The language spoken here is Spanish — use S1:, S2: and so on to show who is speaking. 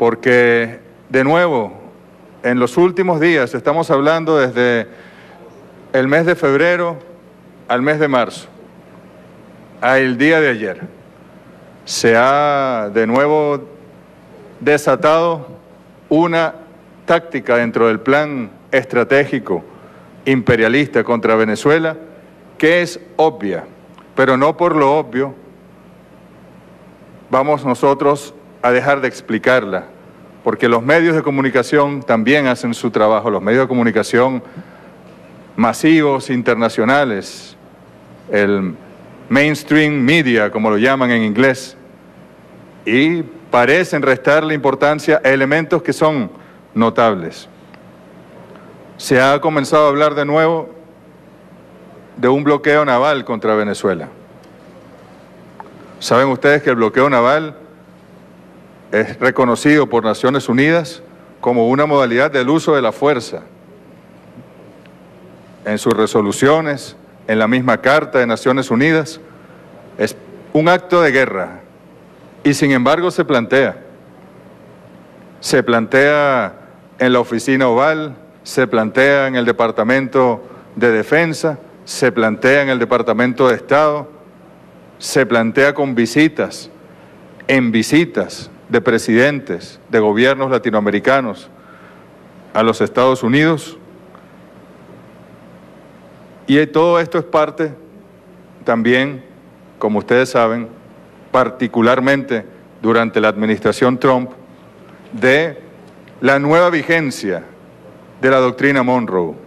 S1: porque, de nuevo, en los últimos días, estamos hablando desde el mes de febrero al mes de marzo, al día de ayer, se ha de nuevo desatado una táctica dentro del plan estratégico imperialista contra Venezuela que es obvia, pero no por lo obvio vamos nosotros a dejar de explicarla, porque los medios de comunicación también hacen su trabajo, los medios de comunicación masivos, internacionales, el mainstream media, como lo llaman en inglés, y parecen restarle importancia a elementos que son notables. Se ha comenzado a hablar de nuevo de un bloqueo naval contra Venezuela. Saben ustedes que el bloqueo naval es reconocido por Naciones Unidas como una modalidad del uso de la fuerza. En sus resoluciones, en la misma Carta de Naciones Unidas, es un acto de guerra. Y sin embargo se plantea en la Oficina Oval, se plantea en el Departamento de Defensa, se plantea en el Departamento de Estado, se plantea con visitas de presidentes de gobiernos latinoamericanos a los Estados Unidos. Y todo esto es parte también, como ustedes saben, particularmente durante la administración Trump, de la nueva vigencia de la doctrina Monroe.